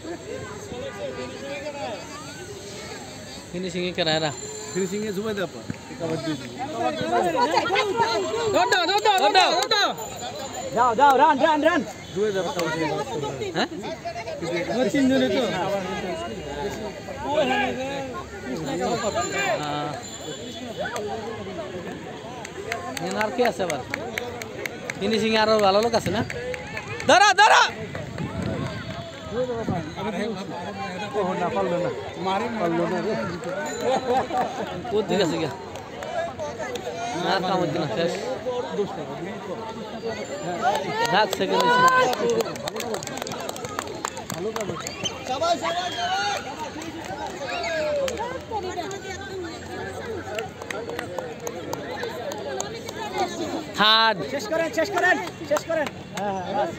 finishing ही कराया finishing है सुबह दे कबड्डी दो जाओ रन सुबह दे हैं वो तीन जने तो আর কি আছে আবার ফিনিশিং আরো ভালো লোক আছে না দাঁড়া ना पाल ना मारे पाल ना रे কোন দিকে আছে গিয়া না কাম হচ্ছে না শেষ 10 সেকেন্ড আছে ভালো কাজ शाबाश থার্ড শেষ করেন